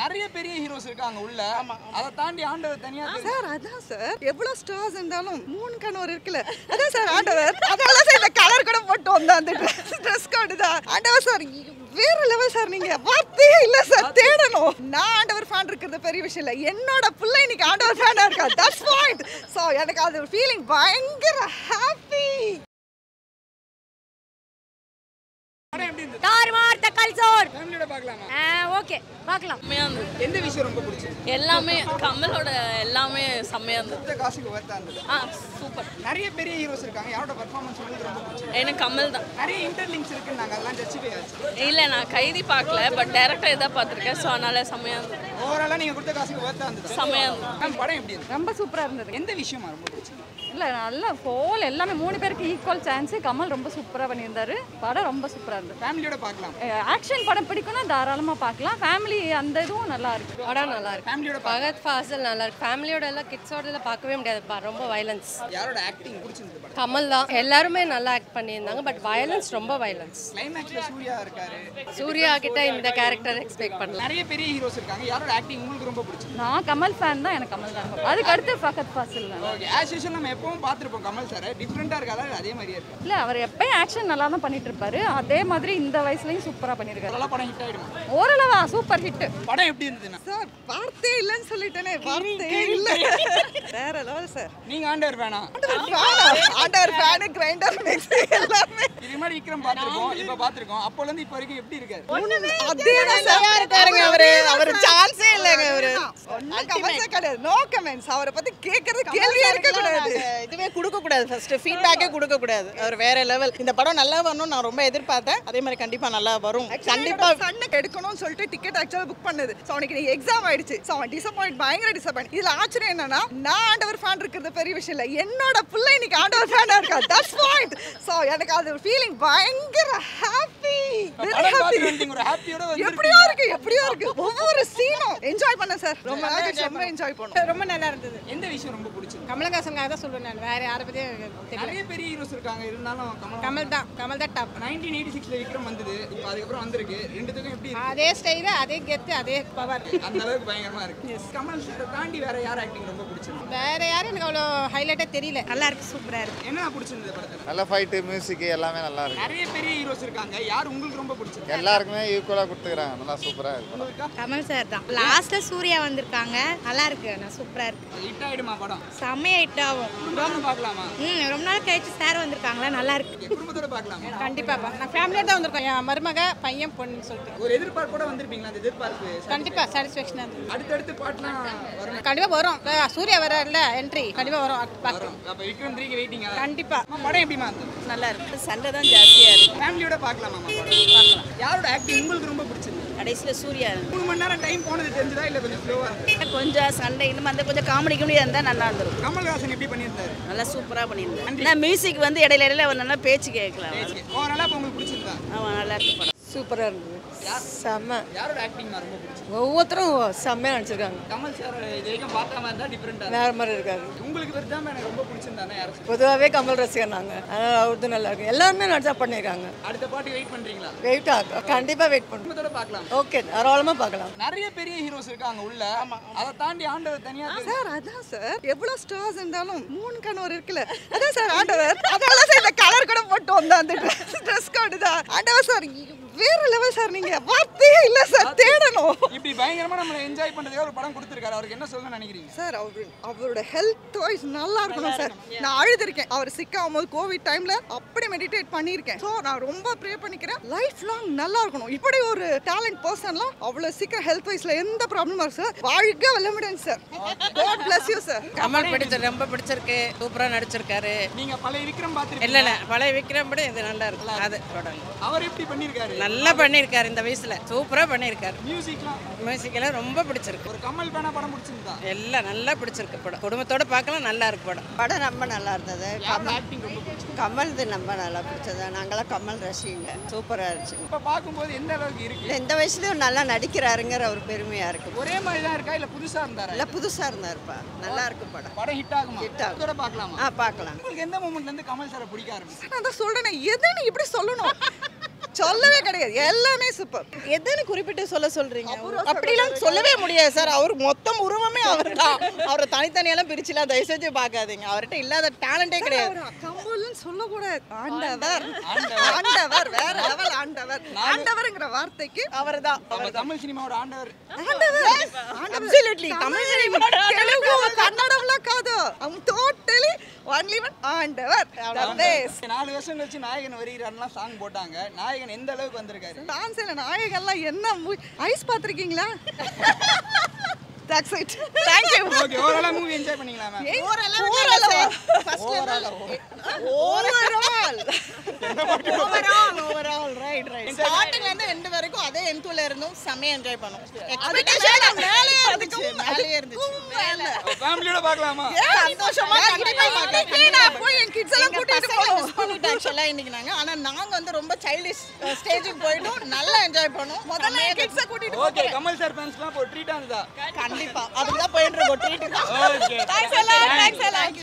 நிறைய பெரிய ஹீரோஸ் இருக்காங்க உள்ள. அதை தாண்டி ஆண்டவர் தனியா சார். அதான் சார் எவ்வளவு ஸ்டார்ஸ் இருந்தாலும் மூணு கணவர் இருக்குல்ல. அதான் சார் ஆண்டவர். அதனால சார் இந்த கலர் கூட போட்டு வந்தேன். அந்த ட்ரெஸ் கோடு தான் ஆண்டவர் சார். வேற லெவல் சார். நீங்க வார்த்தையே இல்ல சார். தேடணும். நான் ஆண்டவர் ஃபேன் இருக்கிறது பெரிய விஷயம் இல்ல. என்னோட பிள்ளை இன்னைக்கு ஆண்டவர் ஃபேனா இருக்கா. That's point. சோ எனக்கு அது ஃபீலிங் பயங்கர ஹாப்பி. தார்மார் தக்காளி சோறு ஃபேமிலியோட பார்க்கலாமா? ஓகே பார்க்கலாம். செம்மையா இருந்தது. எந்த விஷயம் ரொம்ப பிடிச்சது? எல்லாமே கமலோட எல்லாமே செம்மையா இருந்தது. இந்த காசுக்கு வர்த்தா இருந்தது. சூப்பர். நிறைய பெரிய ஹீரோஸ் இருக்காங்க. யாரோட பெர்ஃபார்மன்ஸ் உங்களுக்கு ரொம்ப பிடிச்சது? எனக்கு கமல் தான். நிறைய இன்டர்லிங்க்ஸ் இருக்குன்னு நாங்க அதெல்லாம் ஜஸ்டிஃபை ஆச்சு. இல்லை நான் கைதி பார்க்கல, பட் டேரக்டா இதாக பார்த்துருக்கேன். ஸோ அதனால செம்மையா இருந்தது. ஓவராலா நீங்க கொடுத்த காசுக்கு வர்த்தா இருந்தது. செம்மையா இருந்தது. மேம் படம் எப்படி இருந்தது? ரொம்ப சூப்பராக இருந்தது. எந்த விஷயமா ரொம்ப பிடிச்சது? இல்லை நல்லா ஹோல் எல்லாமே 3 பேருக்கு ஈக்குவல் சான்ஸு. கமல் ரொம்ப சூப்பராக பண்ணியிருந்தாரு. படம் ரொம்ப சூப்பராக இருந்தது. ஃபேமிலியோட பார்க்கலாம். ஆக்ஷன் படம் பிடிக்கும்னா தாராளமாக பார்க்கலாம். ஃபேமிலி அந்த இதுவும் நல்லா இருக்கு. படம் நல்லா இருக்கு. ஃபேமிலியோட பகத் ஃபாசில் நல்லா இருக்கு. ஃபேமிலியோட எல்லாம் கிட்ஸோட எல்லாம் பார்க்கவே முடியாது. ரொம்ப வயலன்ஸ். யாரோட ஆக்டிங் பிடிச்சிருந்தது படம்? கமல் தான். எல்லாருமே நல்லா ஆக்ட் பண்ணியிருந்தாங்க. பட் வயலன்ஸ் ரொம்ப வயலன்ஸ். கிளைமேக்ஸ்ல சூர்யா இருக்காரு. சூர்யா கிட்ட இந்த கேரக்டர் எக்ஸ்பெக்ட் பண்ணல. நிறைய பெரிய ஹீரோஸ் இருக்காங்க. யாரோட ஆக்டிங் உங்களுக்கு ரொம்ப பிடிச்சது? நான் கமல் ஃபேன் தான். எனக்கு கமல் தான். அதுக்கு அடுத்து ஃபகத் ஃபாசில் தான். ஓகே. ஆஸ் யூஷுவல் நம்ம எப்பவும் பார்த்திருப்போம் கமல் சார். டிஃபரெண்டா இருக்காதா அதே மாதிரியே இருக்கு? இல்லை அவர் எப்பயும் ஆக்ஷன் நல்லா தான் பண்ணிட்டு இருப்பாரு. அதே மாதிரி இந்த வயசுலையும் சூப்பராக பண்ணியிருக்காரு. நல்லா படம் ஹிட் ஆயிடுமா? ஓரளவா சூப்பர் ஹிட். படம் எப்படி இருந்ததுன்னா? சார் வார்த்தையே இல்லைன்னு சொல்லிட்டேனே. வார்த்தையே இல்ல. வேற லெவல் சார். நீங்க ஆண்டவர் வேணா? ஆண்டவர் ஃபேன் கிரைண்டர் மிக்ஸ் எல்லாமே. இதுக்கு முன்னாடி விக்ரம் பார்த்திருக்கோம், இப்ப பார்த்திருக்கோம். அப்போல இருந்து இப்ப வரைக்கும் எப்படி இருக்காரு? அதேதான் சார் இருக்காருங்க அவரு. அவர் சான்ஸே இல்லங்க அவரு. ஒண்ணும் கமெண்ட்ஸே கிடையாது. No comments. அவரை பத்தி கேக்குறது கேள்வியே இருக்க கூடாது. இதுவே கொடுக்க கூடாது. ஃபர்ஸ்ட் ஃபீட்பேக்கே கொடுக்க கூடாது. அவர் வேற லெவல். இந்த படம் நல்லா வரணும் நான் ரொம்ப எதிர்பார்த்தேன். அதே மாதிரி கண்டிப்பா நல்லா வரும். கண்டிப்பா சன்னுக்கு எடுக்கணும்னு சொல்லிட்டு டிக்கெட் ஆக்சுவலா புக் பண்ணது. சோ அவனுக்கு எக்ஸாம் ஆயிடுச்சு. சோ அவன் டிசப்பாயிண்ட் பயங்கர டிசப்பாயிண்ட். இதுல ஆச்சரியம் என்னன்னா நான் ஆண்டவர் ஃபேன் இருக்கிறது பெரிய விஷயம் இல்ல. என்னோட பிள்ளை இன்னைக்கு ஆண்டவர் ஃபேனா இருக்கா. That's point. சோ எனக்கு அது ஃபீலிங் பயங்கர ஹாப்பி. ஒரு ஹாப்பியோட எப்படியோ இருக்கு. ஒவ்வொரு சீனும் என்ஜாய் பண்ணேன் சார். ரொம்ப என்ஜாய் பண்ணோம். ரொம்ப நல்லா இருந்தது. எந்த விஷயம் ரொம்ப பிடிச்சது? கமலஹாசனுக்காக தான் சொல்றேன் நான். வேற யாரை பத்தியும் தெரியல. நிறைய பெரிய ஹீரோஸ் இருக்காங்க. இருந்தாலும் கமல் தான் டாப். 1986ல விக்ரம் வந்தது. இப்போ அதுக்கப்புறம் வந்திருக்கு. ரெண்டுத்துக்கும் எப்படி இருக்கு? அதே ஸ்டைல், அதே கெத்து, அதே பவர். அந்த அளவுக்கு பயங்கரமா இருக்கு. கமல் சார் தாண்டி வேற யார் ஆக்டிங் ரொம்ப பிடிச்சது? வேற யாரும் எனக்கு அவ்வளோ ஹைலைட்டா தெரியல. நல்லா இருக்கு. சூப்பரா இருக்கு. என்ன பிடிச்சிருந்தது படத்துல? நல்ல ஃபைட்டு, மியூசிக் எல்லாமே நல்லா இருக்கு. நிறைய பெரிய ஹீரோஸ் இருக்காங்க. யார் உங்களுக்கு ரொம்ப பிடிச்சது? எல்லாருக்குமே ஈக்குவலா கொடுத்துக்கிறாங்க. நல்லா சூப்பரா இருக்கு. கமல் சார் தான். லாஸ்ட்ல சூர்யா வந்திருக்காங்க. நல்லா இருக்கு. நான் சூப்பரா இருக்கு. ஹிட் ஆயிடுமா படம்? செம்மையா ஹிட் ஆகும். குடும்பத்தோட பார்க்கலாமா? ரொம்ப நாள் கழிச்சு சார் வந்திருக்காங்களா. நல்லா இருக்கு. குடும்பத்தோட பார்க்கலாமா? கண்டிப்பா நான் ஃபேமிலியோட தான் வந்திருக்கோம். என் மருமக பையன் பொண்ணுன்னு சொல்லிட்டு. ஒரு எதிர்பார்ப்போட வந்திருப்பீங்களா? அந்த எதிர்பார்ப்பு கண்டிப்பா சாட்டிஸ்ஃபேக்ஷனா இருக்கு. அடுத்தடுத்து பாட்டுலாம் வரும். கண்டிப்பா வரும். சூர்யா வரல என்ட்ரி கண்டிப்பா வரும். பார்க்கலாம். அப்ப விக்ரம் 3க்கு வெயிட்டிங்கா? கண்டிப்பா. படம் எப்படிமா இருந்தது? நல்லா இருக்கு. சண்டை தான் ஜாஸ்தியா இருக்கு. ஃபேமிலியோட பார்க்கலாமா படம்? யாரோட ஆக்டிங் உங்களுக்கு ரொம்ப பிடிச்சது? கடைசியில சூர்யா 3 மணி நேரம் டைம் போனது தெரிஞ்சதா இல்ல கொஞ்சம் ஸ்லோவா இருந்ததா? கொஞ்சம் சண்டை இன்னும் அந்த கொஞ்சம் காமெடி கம்மியா இருந்தா நல்லா இருந்திருக்கும். கமல்ஹாசன் எப்படி பண்ணியிருந்தாரு? நல்லா சூப்பரா பண்ணியிருந்தாரு. நான் மியூசிக் வந்து இடையில அவர் நல்லா பேச்சு கேட்கலாம். ஓவராலா அப்ப உங்களுக்கு பிடிச்சிருந்தா? அவன் நல்லா இருக்கு படம். சூப்பராக இருந்தது. செம்ம. யாரோட ஆக்டிங் ரொம்ப பிடிச்சது? ஒவ்வொருத்தரும் செம்மையாக நடிச்சிருக்காங்க. கமல் சார் இது வரைக்கும் பார்க்காம இருந்தா டிஃபரெண்டா வேற மாதிரி இருக்காரு. உங்களுக்கு விருதாம எனக்கு ரொம்ப பிடிச்சிருந்தானே யாரு? பொதுவாகவே கமல் ரசிகர் நாங்கள். அதனால் அவர்தான் நல்லா இருக்கு. எல்லாருமே நடிச்சா பண்ணியிருக்காங்க. அடுத்த பாட்டு வெயிட் பண்றீங்களா? வெயிட் ஆகும். கண்டிப்பாக வெயிட் பண்ணுறோம். குடும்பத்தோட பார்க்கலாம். ஓகே தாராளமாக பார்க்கலாம். நிறைய பெரிய ஹீரோஸ் இருக்காங்க உள்ள. அதை தாண்டி ஆண்டவர் தனியா சார். அதான் சார் எவ்வளவு ஸ்டார்ஸ் இருந்தாலும் மூணு கணவர் இருக்குல்ல. அதான் சார் ஆண்டவர். அதனால சார் இந்த கலர் கூட போட்டு வந்தேன். அந்த ட்ரெஸ் கோடு தான் ஆண்டவர் சார். வேற லெவல் சார். நீங்க வார்த்தையே இல்ல சார். தேடணும். இப்படி பயங்கரமா நம்ம என்ஜாய் பண்றதுக்கு ஒரு படம் கொடுத்திருக்காரு. அவருக்கு என்ன சொல்ல நினைக்கிறீங்க சார்? அவரோட ஹெல்த் வைஸ் நல்லா இருக்கணும் சார். நான் அழுதுருக்கேன். அவர் சிக்காகும்போது கோவிட் டைம்ல அப்படி மெடிடேட் பண்ணியிருக்கேன். ஸோ நான் ரொம்ப ப்ரே பண்ணிக்கிறேன் லைஃப் லாங் நல்லா இருக்கணும். இப்படி ஒரு டேலண்ட் பர்சன்லாம் அவ்வளோ சீக்கிரம் ஹெல்த் வைஸ்ல எந்த ப்ராப்ளமும் இருக்கு சார். வாழ்க வளமுடன் sir. God bless you sir. Kamal பிடிச்சது ரொம்ப பிடிச்சிருக்கு. சூப்பரா நடிச்சிருக்காரு. நீங்க பழைய விக்ரம் பார்த்திருக்கீங்க? இல்ல பழைய விக்ரம் விட இது நல்லா இருக்கு. அது படம் அவர் எப்படி பண்ணிருக்காரு? நல்லா பண்ணியிருக்காரு. இந்த வயசுல சூப்பரா பண்ணியிருக்காரு. மியூசிக் எல்லாம் ரொம்ப பிடிச்சிருக்கு. ஒரு கமல் பேனா படம் பிடிச்சிருந்தா? எல்லாம் நல்லா பிடிச்சிருக்கு படம். குடும்பத்தோட பார்க்கலாம். நல்லா இருக்கு படம். படம் ரொம்ப நல்லா இருந்தது. ஆக்டிங் ரொம்ப பிடிச்சது. கமல்து ரொம்ப நல்லா பிடிச்சது. நாங்களாம் கமல் ரசிகங்க. சூப்பராக இருந்துச்சு. இப்ப பாக்கும்போது எந்த அளவுக்கு இருக்கு? இந்த வயசுலயும் நல்லா நடிக்கிறாருங்கிற ஒரு பெருமையா இருக்கு. ஒரே மாதிரி தான் இருக்கா இல்ல புதுசா இருந்தாரா? இல்ல புதுசா இருந்தாருப்பா. நல்லா இருக்கு படம். படம் ஹிட் ஆகுமா? ஹிட் ஆகும். இதோட பார்க்கலாமா? பார்க்கலாம். உங்களுக்கு எந்த மொமெண்ட்ல இருந்து கமல் சாரை பிடிக்க ஆரம்பிச்சு? நான் தான் சொல்றேன். எதை நீ இப்படி சொல்லணும்? சொல்லவே கிடையாது, எல்லாமே சூப்பர். எதுன்னு குறிப்பிட்டு சொல்றீங்க? அப்படிலாம் சொல்லவே முடியாது சார். அவர் மொத்தம் உருவமே அவர் தான். அவரை தனித்தனியெல்லாம் பிரிச்சுலாம் தயவு செஞ்சு பார்க்காதீங்க. அவர்கிட்ட இல்லாத டேலண்டே கிடையாது. கம்பல்னு சொல்லக்கூடாது. ஆண்டவர் ஆண்டவர் வேற லெவல். ஆண்டவர் ஆண்டவர்ங்கிற வார்த்தைக்கு அவர் தான். நம்ம தமிழ் சினிமாவோட ஆண்டவர். அப்சல்யூட்லி தமிழ் சினிமா தெலுங்கு கன்னடம்லாம் காது. அவங்க டோட்டலி ஒன்லி ஒன் ஆண்டவர். 4 வருஷம் கழிச்சு நாயகன் வருகிறாருலாம் சாங் போட்டாங்க. நாயகன் எந்த அளவுக்கு வந்திருக்காரு? டான்ஸ்ல நாயகன்லாம் என்ன ஐஸ் பாத்திருக்கீங்களா? That's it. Thank you. Okay, ஓவராலா மூவி என்ஜாய் பண்ணீங்களா மேம்? ஓவரால் ரைட் ஸ்டார்டிங்ல இருந்து எண்ட் வரைக்கும் அதே எண்ட்ல இருந்தும் செமையா என்ஜாய் பண்ணோம். எக்ஸ்பெக்டேஷன் மேலே இருந்துச்சு. ஃபேமிலியோட பார்க்கலாமா? சந்தோஷமா கண்டிப்பா பார்க்கலாம். நான் போய் என் கிட்ஸ் எல்லாம் கூட்டிட்டு மிஸ் பண்ணிட்டேன் ஆக்சுவலா இன்னைக்கு நாங்க. ஆனா நாங்க வந்து ரொம்ப சைல்டிஷ் ஸ்டேஜுக்கு போய்ட்டோம். நல்லா என்ஜாய் பண்ணோம். முதல்ல என் கிட்ஸ் கூட்டிட்டு ஓகே, கமல் சார் ஃபேன்ஸ்லாம் ஒரு ட்ரீட் ஆனதா? கண்டிப்பா அதுக்கு தான் போயிட்டு இருக்கோம் treat. Okay, thanks a lot.